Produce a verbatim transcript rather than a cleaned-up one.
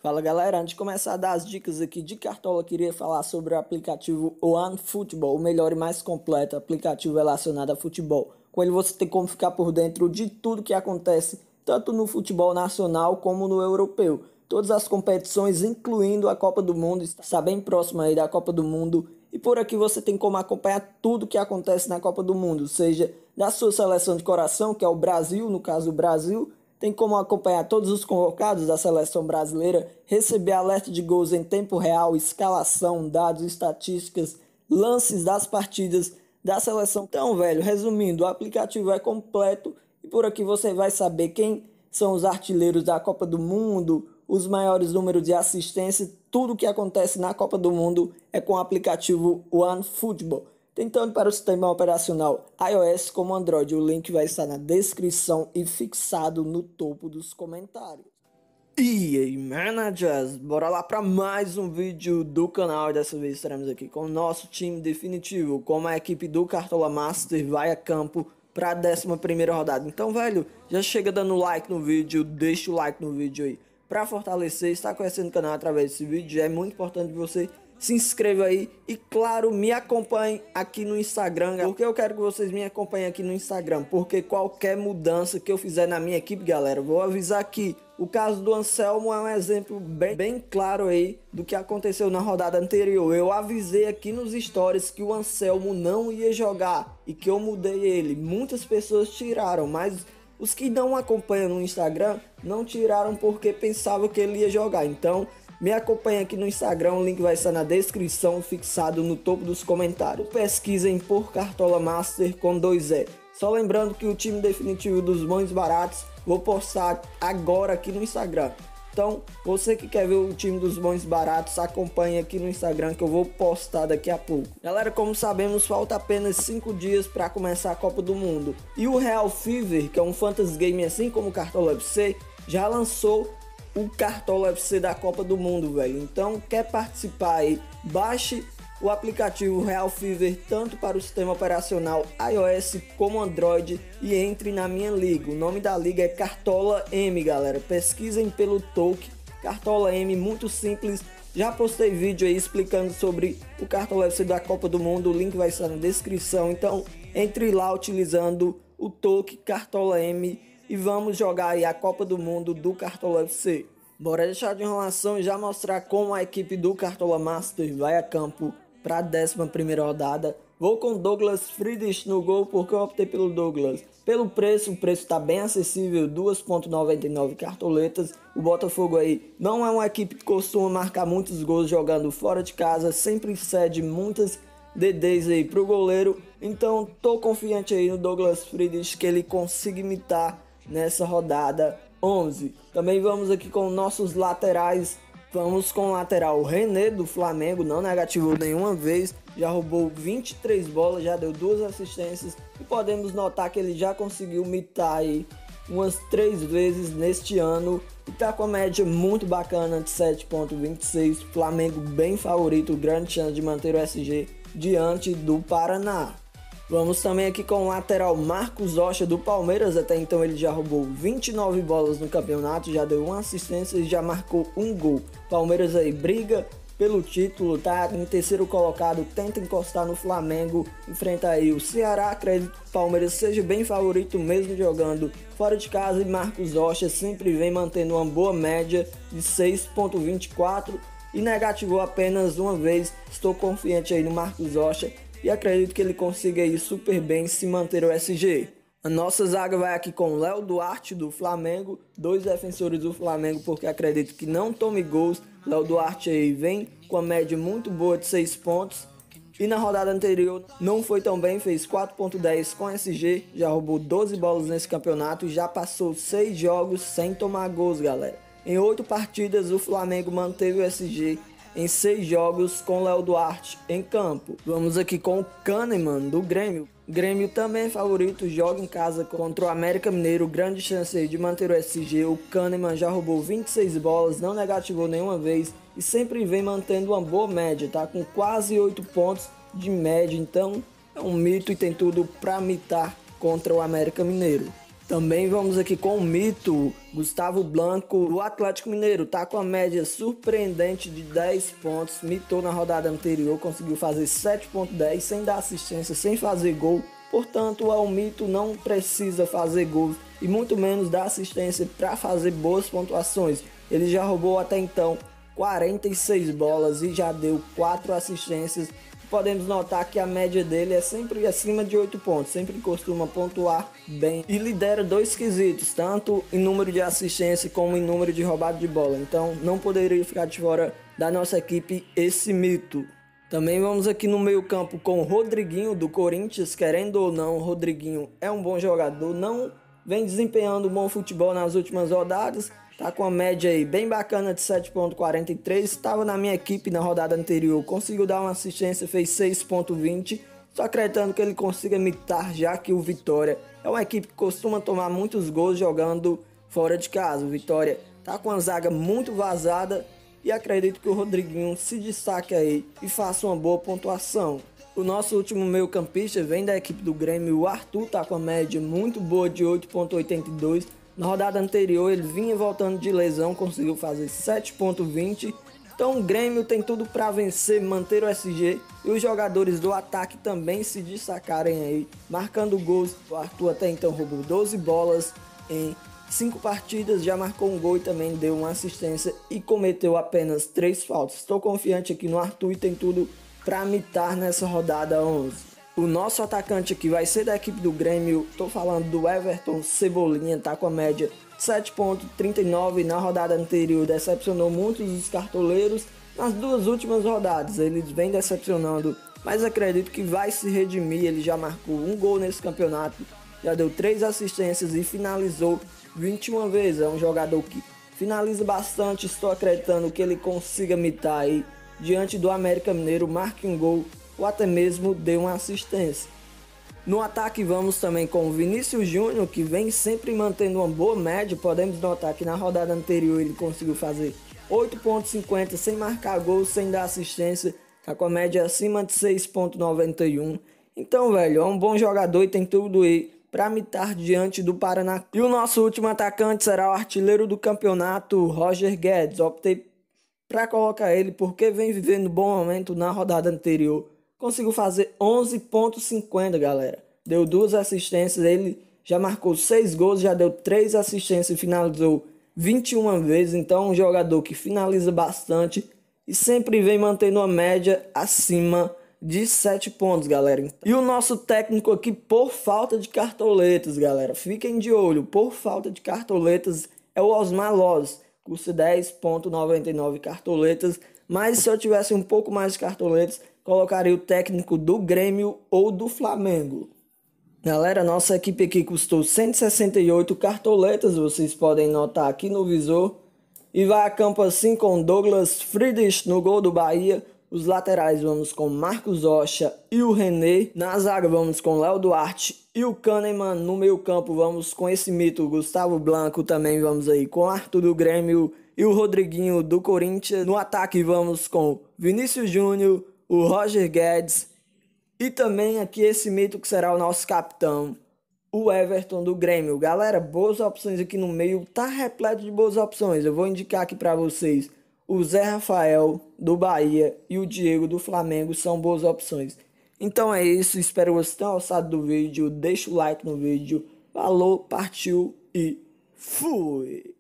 Fala galera, antes de começar a dar as dicas aqui de cartola, queria falar sobre o aplicativo OneFootball, o melhor e mais completo aplicativo relacionado a futebol. Com ele você tem como ficar por dentro de tudo que acontece, tanto no futebol nacional como no europeu. Todas as competições, incluindo a Copa do Mundo, está bem próximo aí da Copa do Mundo. E por aqui você tem como acompanhar tudo que acontece na Copa do Mundo, seja da sua seleção de coração, que é o Brasil, no caso o Brasil. Tem como acompanhar todos os convocados da seleção brasileira, receber alerta de gols em tempo real, escalação, dados, estatísticas, lances das partidas da seleção. Então, velho, resumindo, o aplicativo é completo e por aqui você vai saber quem são os artilheiros da Copa do Mundo, os maiores números de assistência, tudo que acontece na Copa do Mundo é com o aplicativo OneFootball. Tem tanto para o sistema operacional iOS como Android. O link vai estar na descrição e fixado no topo dos comentários. E aí, managers, bora lá para mais um vídeo do canal. E dessa vez estaremos aqui com o nosso time definitivo, como a equipe do Cartola Master vai a campo para a décima primeira rodada. Então, velho, já chega dando like no vídeo, deixa o like no vídeo aí para fortalecer. Está conhecendo o canal através desse vídeo, é muito importante você se inscreva aí e, claro, me acompanhe aqui no Instagram. Porque eu quero que vocês me acompanhem aqui no Instagram, porque qualquer mudança que eu fizer na minha equipe, galera, vou avisar aqui. O caso do Anselmo é um exemplo bem, bem claro aí do que aconteceu na rodada anterior. Eu avisei aqui nos stories que o Anselmo não ia jogar e que eu mudei ele. Muitas pessoas tiraram, mas os que não acompanham no Instagram não tiraram porque pensavam que ele ia jogar. Então me acompanha aqui no Instagram, o link vai estar na descrição, fixado no topo dos comentários. Pesquisem por Cartola Master com dois E. Só lembrando que o time definitivo dos bons baratos vou postar agora aqui no Instagram. Então, você que quer ver o time dos bons baratos, acompanhe aqui no Instagram que eu vou postar daqui a pouco. Galera, como sabemos, falta apenas cinco dias para começar a Copa do Mundo. E o Real Fever, que é um fantasy game assim como o Cartola F C, já lançou o Cartola F C da Copa do Mundo, velho. Então, quer participar aí? Baixe o aplicativo Real Fever tanto para o sistema operacional iOS como Android e entre na minha liga. O nome da liga é Cartola M, galera. Pesquisem pelo token Cartola M, muito simples. Já postei vídeo aí explicando sobre o Cartola F C da Copa do Mundo. O link vai estar na descrição. Então, entre lá utilizando o token Cartola M e vamos jogar aí a Copa do Mundo do Cartola F C. Bora deixar de enrolação e já mostrar como a equipe do Cartola Master vai a campo para a décima primeira rodada. Vou com Douglas Friedrich no gol porque eu optei pelo Douglas. Pelo preço, o preço está bem acessível, duas vírgula noventa e nove cartoletas. O Botafogo aí não é uma equipe que costuma marcar muitos gols jogando fora de casa, sempre cede muitas D Ds aí pro goleiro. Então tô confiante aí no Douglas Friedrich que ele consiga imitar nessa rodada onze. Também vamos aqui com nossos laterais. Vamos com o lateral René do Flamengo, não negativou nenhuma vez, já roubou vinte e três bolas, já deu duas assistências e podemos notar que ele já conseguiu mitar aí umas três vezes neste ano e tá com a média muito bacana de sete vírgula vinte e seis. Flamengo bem favorito, grande chance de manter o S G diante do Paraná. Vamos também aqui com o lateral Marcos Rocha do Palmeiras. Até então ele já roubou vinte e nove bolas no campeonato, já deu uma assistência e já marcou um gol. Palmeiras aí briga pelo título, tá em terceiro colocado, tenta encostar no Flamengo, enfrenta aí o Ceará. Acredito que o Palmeiras seja bem favorito mesmo jogando fora de casa, e Marcos Rocha sempre vem mantendo uma boa média de seis vírgula vinte e quatro e negativou apenas uma vez. Estou confiante aí no Marcos Rocha e acredito que ele consiga ir super bem se manter o S G. A nossa zaga vai aqui com Léo Duarte do Flamengo, dois defensores do Flamengo porque acredito que não tome gols. Léo Duarte aí vem com a média muito boa de seis pontos e na rodada anterior não foi tão bem, fez quatro vírgula dez com S G, já roubou doze bolas nesse campeonato e já passou seis jogos sem tomar gols, galera. Em oito partidas o Flamengo manteve o S G em seis jogos com Léo Duarte em campo. Vamos aqui com o Kahneman do Grêmio. Grêmio também é favorito, joga em casa contra o América Mineiro, grande chance aí de manter o S G. O Kahneman já roubou vinte e seis bolas, não negativou nenhuma vez e sempre vem mantendo uma boa média, tá com quase oito pontos de média, então é um mito e tem tudo para mitar contra o América Mineiro. Também vamos aqui com o mito Gustavo Blanco, o Atlético Mineiro, tá com a média surpreendente de dez pontos, mitou na rodada anterior, conseguiu fazer sete ponto dez sem dar assistência, sem fazer gol, portanto o mito não precisa fazer gols e muito menos dar assistência para fazer boas pontuações. Ele já roubou até então quarenta e seis bolas e já deu quatro assistências. Podemos notar que a média dele é sempre acima de oito pontos, sempre costuma pontuar bem e lidera dois quesitos, tanto em número de assistência como em número de roubado de bola. Então não poderia ficar de fora da nossa equipe esse mito. Também vamos aqui no meio campo com o Rodriguinho do Corinthians. Querendo ou não, o Rodriguinho é um bom jogador, não vem desempenhando um bom futebol nas últimas rodadas. Tá com a média aí bem bacana de sete ponto quarenta e três. Estava na minha equipe na rodada anterior. Conseguiu dar uma assistência, fez seis ponto vinte. Só acreditando que ele consiga imitar, já que o Vitória é uma equipe que costuma tomar muitos gols jogando fora de casa. O Vitória tá com uma zaga muito vazada e acredito que o Rodriguinho se destaque aí e faça uma boa pontuação. O nosso último meio campista vem da equipe do Grêmio. O Arthur tá com a média muito boa de oito ponto oitenta e dois. Na rodada anterior ele vinha voltando de lesão, conseguiu fazer sete ponto vinte. Então o Grêmio tem tudo para vencer, manter o S G e os jogadores do ataque também se destacarem aí, marcando gols. O Arthur até então roubou doze bolas em cinco partidas, já marcou um gol e também deu uma assistência e cometeu apenas três faltas. Estou confiante aqui no Arthur e tem tudo para mitar nessa rodada onze. O nosso atacante aqui vai ser da equipe do Grêmio, tô falando do Everton Cebolinha, tá com a média sete ponto trinta e nove. Na rodada anterior decepcionou muitos dos cartoleiros. Nas duas últimas rodadas ele vem decepcionando, mas acredito que vai se redimir. Ele já marcou um gol nesse campeonato, já deu três assistências e finalizou vinte e uma vezes. É um jogador que finaliza bastante, estou acreditando que ele consiga mitar aí diante do América Mineiro, marque um gol ou até mesmo dê uma assistência. No ataque vamos também com o Vinícius Júnior, que vem sempre mantendo uma boa média. Podemos notar que na rodada anterior ele conseguiu fazer oito ponto cinquenta sem marcar gol, sem dar assistência, tá com a média acima de seis ponto noventa e um. Então, velho, é um bom jogador e tem tudo aí para mitar diante do Paraná. E o nosso último atacante será o artilheiro do campeonato, Roger Guedes. Optei para colocar ele porque vem vivendo um bom momento na rodada anterior. Conseguiu fazer onze ponto cinquenta, galera. Deu duas assistências, ele já marcou seis gols, já deu três assistências e finalizou vinte e uma vezes. Então, um jogador que finaliza bastante e sempre vem mantendo uma média acima de sete pontos, galera. E o nosso técnico aqui, por falta de cartoletas, galera, fiquem de olho, por falta de cartoletas, é o Osmar Loz, custa dez ponto noventa e nove cartoletas. Mas se eu tivesse um pouco mais de cartoletas, colocaria o técnico do Grêmio ou do Flamengo. Galera, nossa equipe aqui custou cento e sessenta e oito cartoletas, vocês podem notar aqui no visor. E vai a campo assim com Douglas Friedrich no gol do Bahia. Os laterais vamos com Marcos Rocha e o René. Na zaga vamos com Léo Duarte e o Kahneman. No meio campo vamos com esse mito, Gustavo Blanco. Também vamos aí com Arthur do Grêmio e o Rodriguinho do Corinthians. No ataque vamos com Vinícius Júnior, o Roger Guedes e também aqui esse mito que será o nosso capitão, o Everton do Grêmio. Galera, boas opções aqui no meio, tá repleto de boas opções. Eu vou indicar aqui para vocês o Zé Rafael do Bahia e o Diego do Flamengo, são boas opções. Então é isso, espero que vocês tenham gostado do vídeo, deixa o like no vídeo. Falou, partiu e fui!